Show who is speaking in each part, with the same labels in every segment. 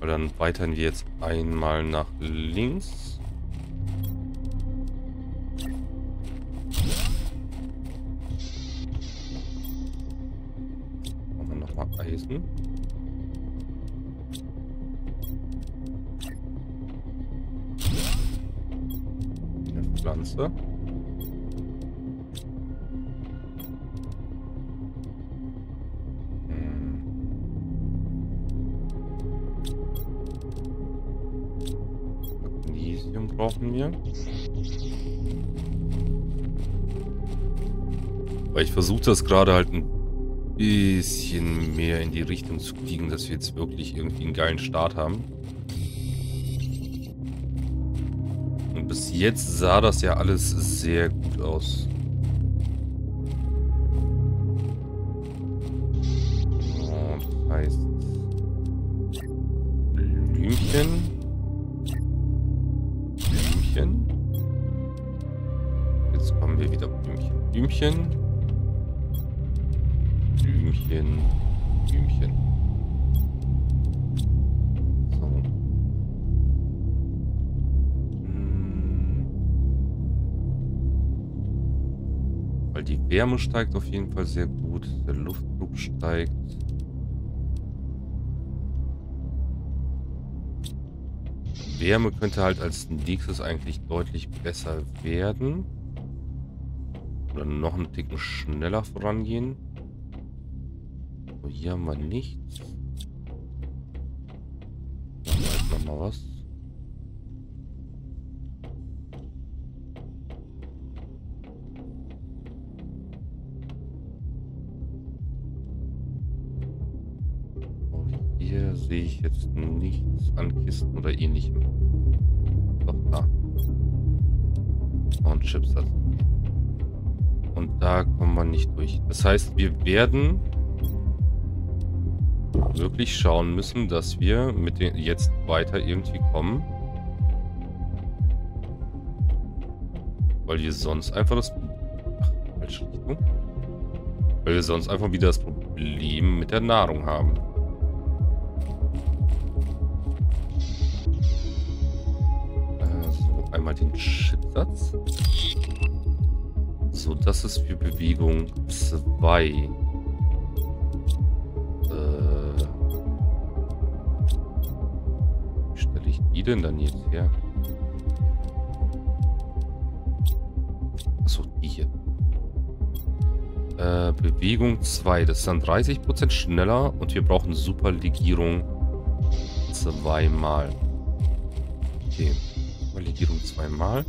Speaker 1: Weil dann weitern wir jetzt einmal nach links. Machen wir nochmal Eisen. Eine Pflanze. Magnesium brauchen wir. Weil ich versuche das gerade halt ein bisschen mehr in die Richtung zu kriegen, dass wir jetzt wirklich irgendwie einen geilen Start haben. Und bis jetzt sah das ja alles sehr gut aus. So, das heißt Blümchen. Blümchen. Jetzt kommen wir wieder Blümchen. Blümchen. Blümchen. Blümchen. So. Weil die Wärme steigt auf jeden Fall sehr gut. Der Luftdruck steigt. Wärme könnte halt als nächstes eigentlich deutlich besser werden. Oder noch einen Ticken schneller vorangehen. So, hier haben wir nichts. Machen wir jetzt nochmal was. So, hier sehe ich jetzt nichts an Kisten oder ähnlichem. Doch, da. Und Chipsatz. Und da kommen wir nicht durch. Das heißt, wir werden wirklich schauen müssen, dass wir mit den jetzt weiter irgendwie kommen. Weil wir sonst einfach das... Ach, falsche Richtung. Weil wir sonst einfach wieder das Problem mit der Nahrung haben. So, einmal den Chipsatz. So, das ist für Bewegung 2. Wie stelle ich die denn dann jetzt her? Achso, die hier. Bewegung 2. Das ist dann 30% schneller und wir brauchen Superlegierung 2-mal. Okay. Superlegierung 2-mal.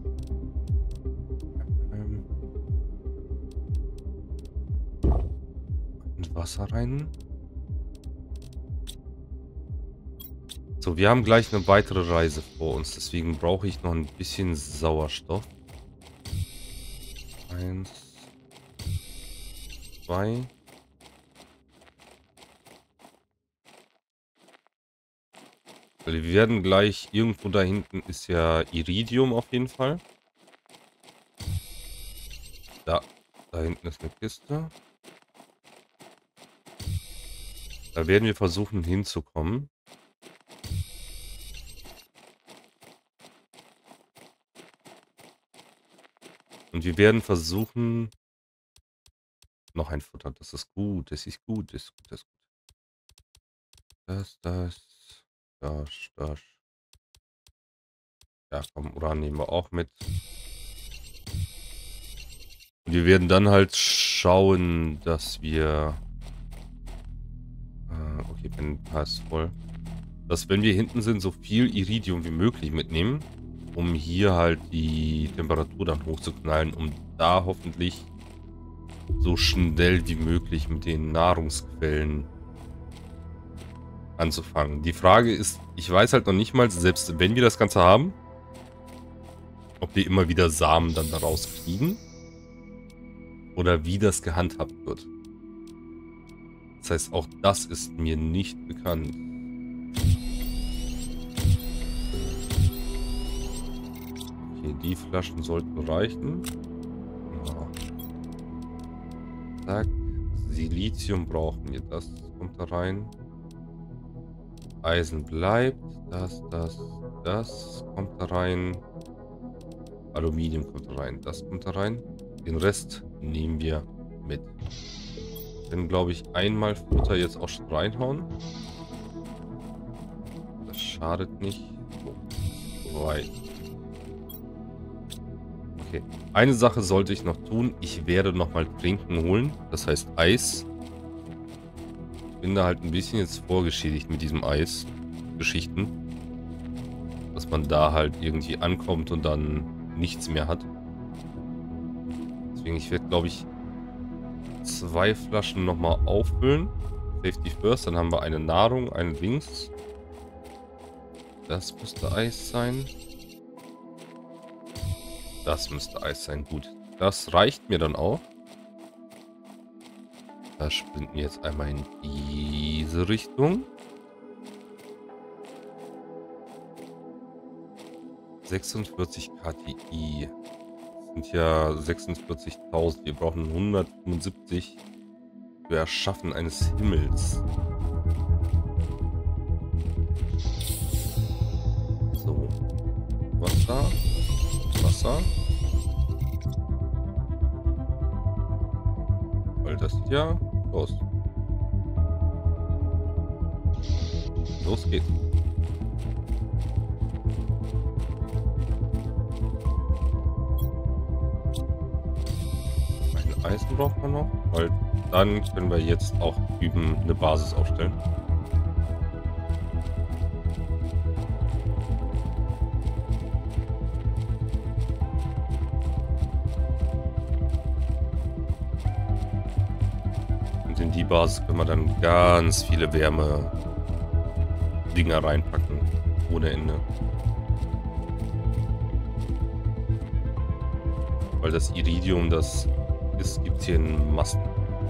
Speaker 1: Wasser rein. So, wir haben gleich eine weitere Reise vor uns, deswegen brauche ich noch ein bisschen Sauerstoff. 1, 2. Wir werden gleich, irgendwo da hinten ist ja Iridium auf jeden Fall. Da hinten ist eine Kiste. Da werden wir versuchen hinzukommen. Und wir werden versuchen... Noch ein Futter, das ist gut, das ist gut, das ist gut, das ist gut. Das. Ja, komm, Uran nehmen wir auch mit. Und wir werden dann halt schauen, dass wir... Okay, mein Pass ist voll. Dass, wenn wir hinten sind, so viel Iridium wie möglich mitnehmen, um hier halt die Temperatur dann hochzuknallen, um da hoffentlich so schnell wie möglich mit den Nahrungsquellen anzufangen. Die Frage ist, ich weiß halt noch nicht mal, selbst wenn wir das Ganze haben, ob wir immer wieder Samen dann daraus kriegen oder wie das gehandhabt wird. Das heißt, auch das ist mir nicht bekannt. Okay, die Flaschen sollten reichen. Ja. Zack. Silizium brauchen wir. Das kommt da rein. Eisen bleibt. Das kommt da rein. Aluminium kommt da rein. Das kommt da rein. Den Rest nehmen wir mit. Dann glaube ich einmal Futter jetzt auch schon reinhauen. Das schadet nicht. So weit. Okay. Eine Sache sollte ich noch tun. Ich werde nochmal Trinken holen. Das heißt Eis. Bin da halt ein bisschen jetzt vorgeschädigt mit diesem Eis-Geschichten. Dass man da halt irgendwie ankommt und dann nichts mehr hat. Deswegen, ich werde, glaube ich, 2 Flaschen nochmal auffüllen. Safety first. Dann haben wir eine Nahrung, eine Dings. Das müsste Eis sein. Das müsste Eis sein. Gut. Das reicht mir dann auch. Da sprinten wir jetzt einmal in diese Richtung. 46 KTI. Das sind ja 46.000. Wir brauchen 175 für Erschaffen eines Himmels. So. Wasser. Wasser. Weil das ja. Los. Los geht's. Ein Eisen braucht man noch, weil dann können wir jetzt auch üben, eine Basis aufstellen. In die Basis können wir dann ganz viele Wärme-Dinger reinpacken. Ohne Ende. Weil das Iridium, das gibt es hier in Massen.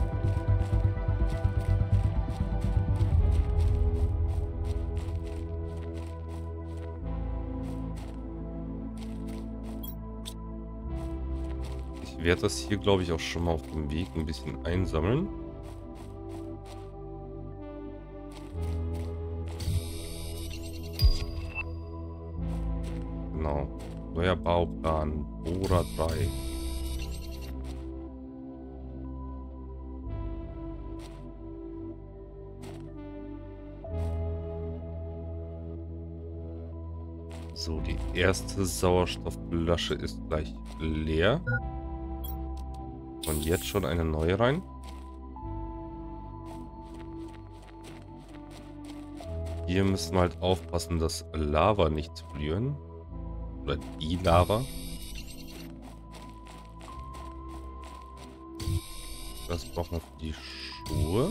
Speaker 1: Ich werde das hier, glaube ich, auch schon mal auf dem Weg ein bisschen einsammeln. Genau. Neuer Bauplan. Bohrer 3. So, die erste Sauerstoffflasche ist gleich leer. Und jetzt schon eine neue rein. Hier müssen wir halt aufpassen, dass Lava nicht blühen. Oder die Lava. Das brauchen wir für die Schuhe.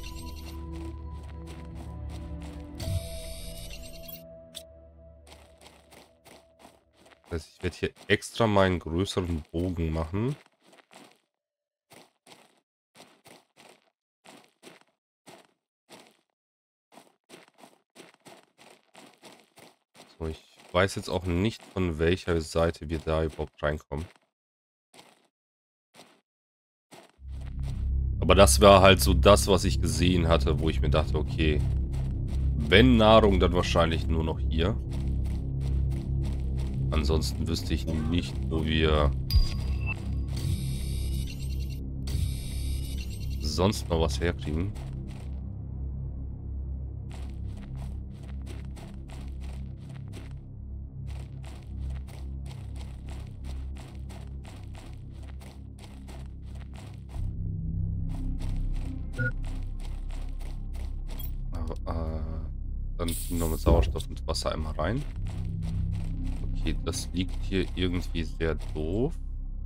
Speaker 1: Das heißt, ich werde hier extra mal einen größeren Bogen machen. So, ich weiß jetzt auch nicht, von welcher Seite wir da überhaupt reinkommen. Aber das war halt so das, was ich gesehen hatte, wo ich mir dachte, okay, wenn Nahrung, dann wahrscheinlich nur noch hier. Ansonsten wüsste ich nicht, wo wir sonst noch was herkriegen. Dann noch mit Sauerstoff und Wasser einmal rein. Okay, das liegt hier irgendwie sehr doof.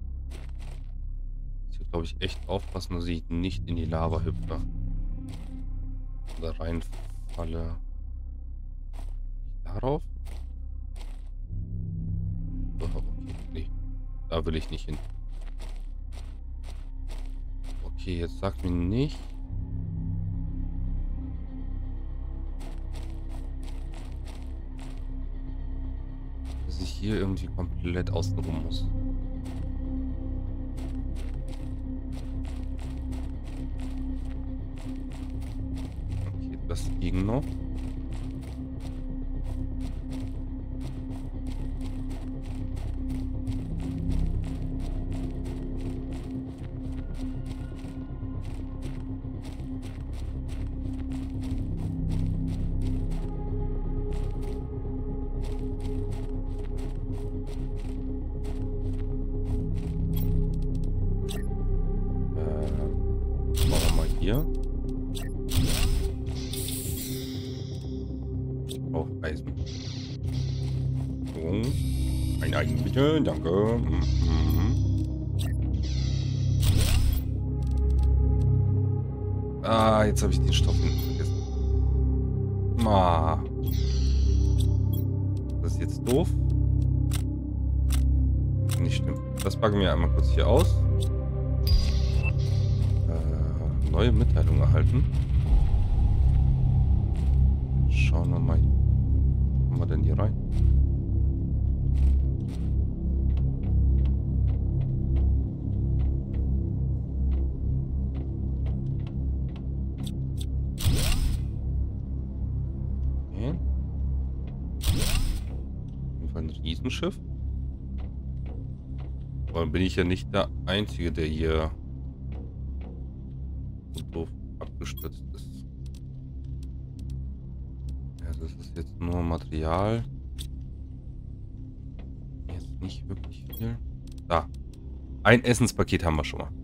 Speaker 1: Hier glaube ich echt aufpassen, dass ich nicht in die Lava hüpfe. Oder reinfalle. Darauf? Oh, okay, nee. Da will ich nicht hin. Okay, jetzt sag mir nicht. Dass ich hier irgendwie komplett außen rum muss. Okay, das ging noch. hier. Ich brauche Eisen. So. Ein Eisen bitte, danke. Ah, jetzt habe ich den Stoff hinten vergessen. Ah. Das ist jetzt doof. Nicht stimmt. Das packen wir einmal kurz hier aus. Neue Mitteilung erhalten. Schauen wir mal. Wo kommen wir denn hier rein? Okay. Auf jeden Fall ein Riesenschiff. Aber bin ich ja nicht der Einzige, der hier so doof abgestürzt ist. Ja, das ist jetzt nur Material. Jetzt nicht wirklich viel. Da. Ein Essenspaket haben wir schon mal.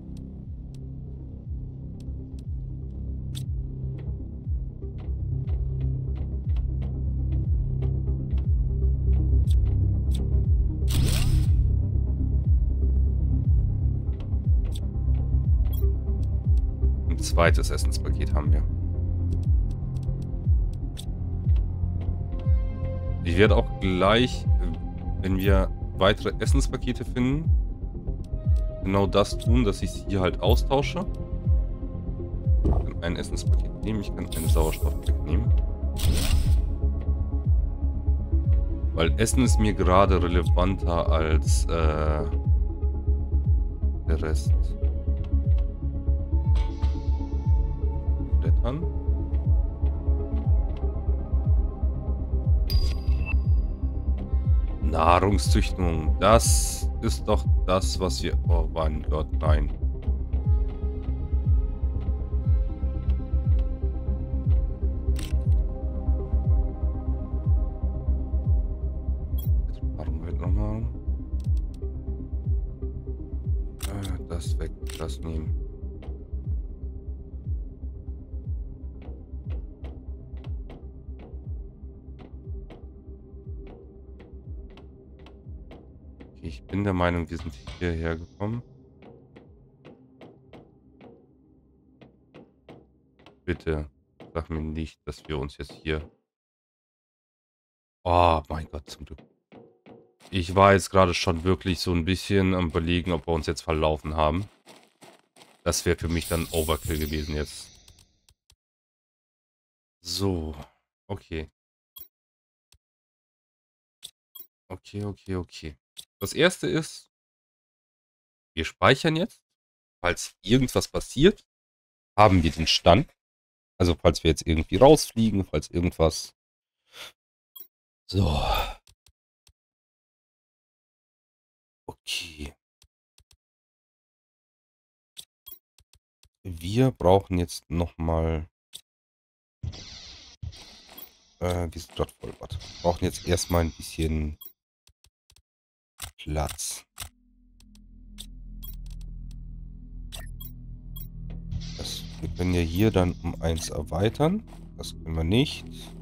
Speaker 1: Ein zweites Essenspaket haben wir. Ich werde auch gleich, wenn wir weitere Essenspakete finden, genau das tun, dass ich sie hier halt austausche. Ich kann ein Essenspaket nehmen, ich kann einen Sauerstoffpack nehmen. Weil Essen ist mir gerade relevanter als der Rest. Blättern. Nahrungszüchtung. Das ist doch das, was wir... Oh mein Gott, nein. Das weg, das nehmen. Okay, ich bin der Meinung, wir sind hierher gekommen. Bitte sag mir nicht, dass wir uns jetzt hier... Oh mein Gott, zum Glück. Ich war jetzt gerade schon wirklich so ein bisschen am Überlegen, ob wir uns jetzt verlaufen haben. Das wäre für mich dann Overkill gewesen jetzt. So, okay. Okay. Das erste ist, wir speichern jetzt. Falls irgendwas passiert, haben wir den Stand. Also falls wir jetzt irgendwie rausfliegen, falls irgendwas... So. Okay. Wir brauchen jetzt nochmal... wir sind dort voll. Wir brauchen jetzt erstmal ein bisschen Platz. Wir können ja hier dann um 1 erweitern. Das können wir nicht.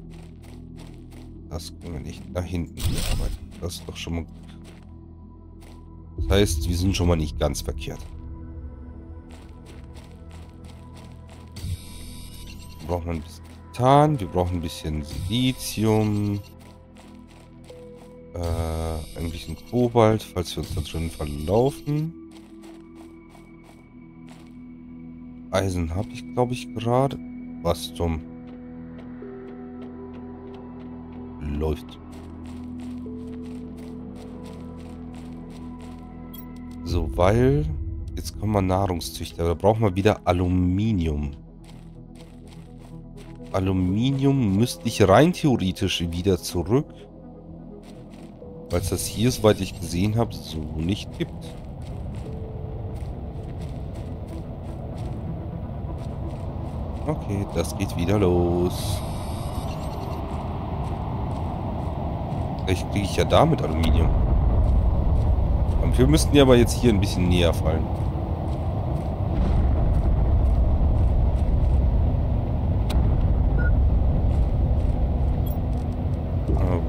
Speaker 1: Das können wir nicht. Da hinten arbeiten. Das ist doch schon mal gut. Das heißt, wir sind schon mal nicht ganz verkehrt. Wir brauchen ein bisschen Titan, wir brauchen ein bisschen Silizium. Ein bisschen Kobalt, falls wir uns da drin verlaufen. Eisen habe ich, glaube ich, gerade. Was zum... Läuft. So, weil... Jetzt kommen wir Nahrungszüchter. Da brauchen wir wieder Aluminium. Aluminium müsste ich rein theoretisch wieder zurück. Weil es das hier, soweit ich gesehen habe, so nicht gibt. Okay, das geht wieder los. Vielleicht kriege ich ja damit Aluminium. Wir müssten ja aber jetzt hier ein bisschen näher fallen.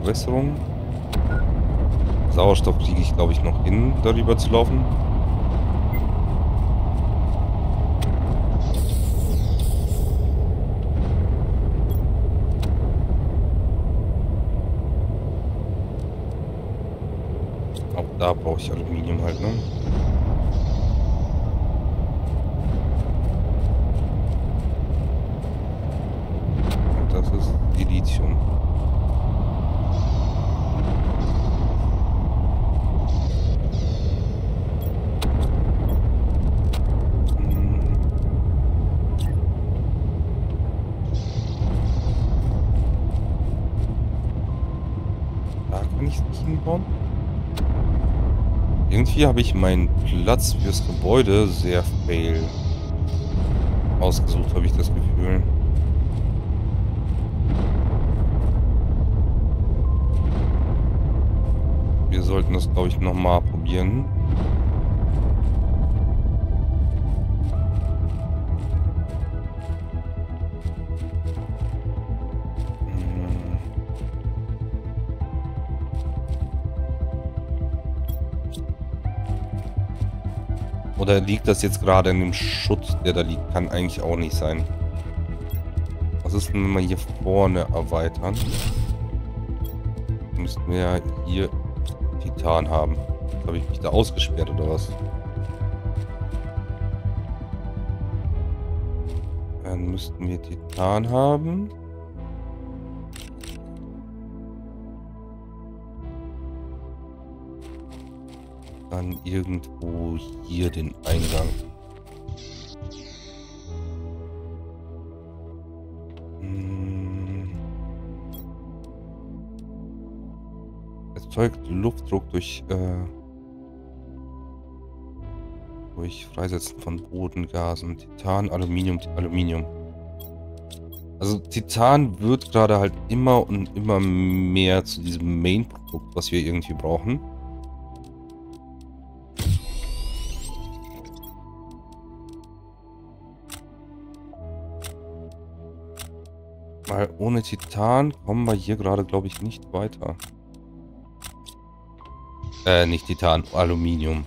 Speaker 1: Bewässerung. Sauerstoff kriege ich, glaube ich, noch hin, darüber zu laufen. Auch da brauche ich Aluminium halt, ne? Und das ist Lithium. Da kann ich es nicht hinbauen. Irgendwie habe ich meinen Platz fürs Gebäude sehr fail ausgesucht, habe ich das Gefühl. Wir sollten das, glaube ich, nochmal probieren. Oder liegt das jetzt gerade in dem Schutt, der da liegt? Kann eigentlich auch nicht sein. Was ist denn, wenn wir hier vorne erweitern? Müssten wir ja hier Titan haben. Habe ich mich da ausgesperrt oder was? Dann müssten wir Titan haben. Dann irgendwo hier den Eingang. Erzeugt Luftdruck durch Freisetzen von Bodengasen. Titan, Aluminium, Aluminium. Also Titan wird gerade halt immer und immer mehr zu diesem Main-Produkt, was wir irgendwie brauchen. Weil ohne Titan kommen wir hier gerade, glaube ich, nicht weiter. Nicht Titan, Aluminium.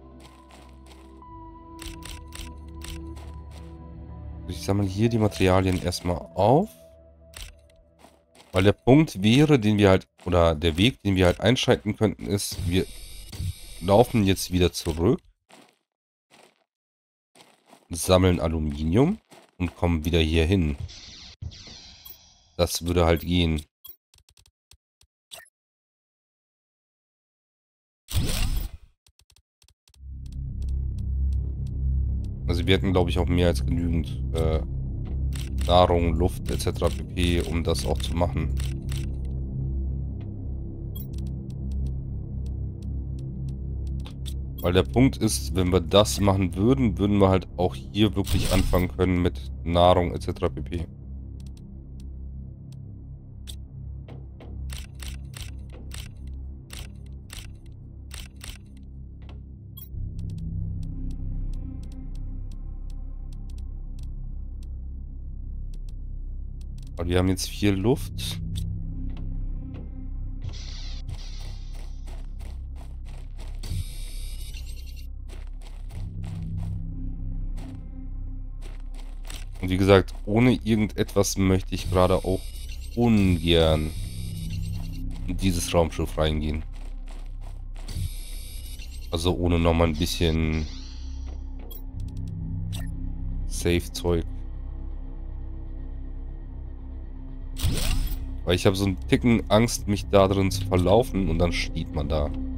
Speaker 1: Ich sammle hier die Materialien erstmal auf. Weil der Punkt wäre, den wir halt, oder der Weg, den wir halt einschalten könnten, ist, wir laufen jetzt wieder zurück, sammeln Aluminium und kommen wieder hier hin. Das würde halt gehen. Also wir hätten, glaube ich, auch mehr als genügend Nahrung, Luft etc. pp., um das auch zu machen. Weil der Punkt ist, wenn wir das machen würden, würden wir halt auch hier wirklich anfangen können mit Nahrung etc. pp. Weil wir haben jetzt viel Luft. Und wie gesagt, ohne irgendetwas möchte ich gerade auch ungern in dieses Raumschiff reingehen. Also ohne nochmal ein bisschen Safe-Zeug. Weil ich habe so einen Ticken Angst, mich da drin zu verlaufen und dann steht man da.